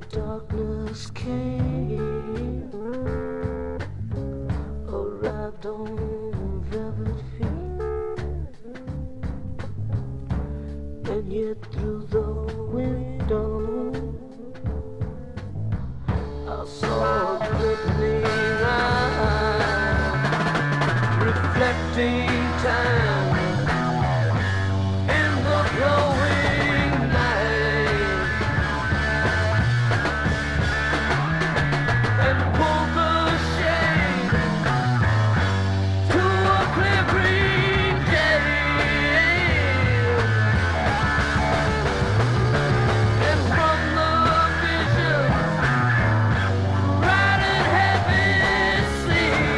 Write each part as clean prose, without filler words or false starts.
darkness came, arrived on velvet feet, and yet through the window I saw a glittering eye reflecting time in the glowing night, and pulled the shade to a clear green day, and from the vision right in heaven's sea.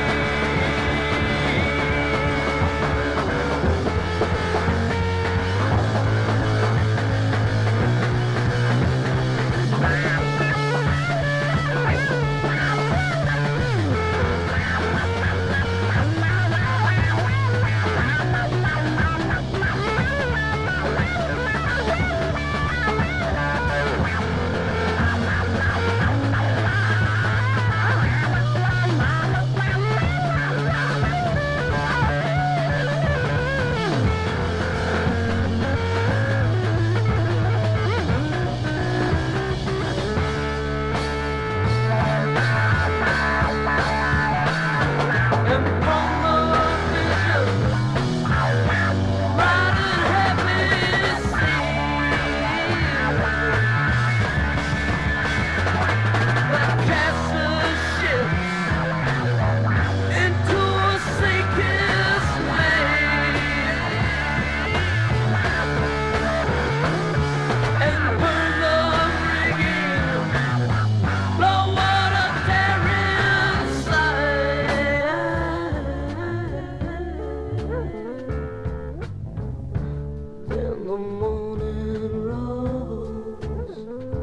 Then the morning rose,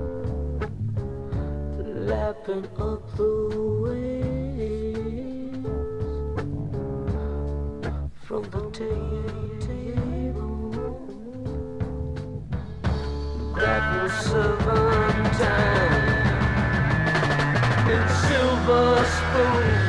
lapping up the waves from the table that was servantine in silver spoons.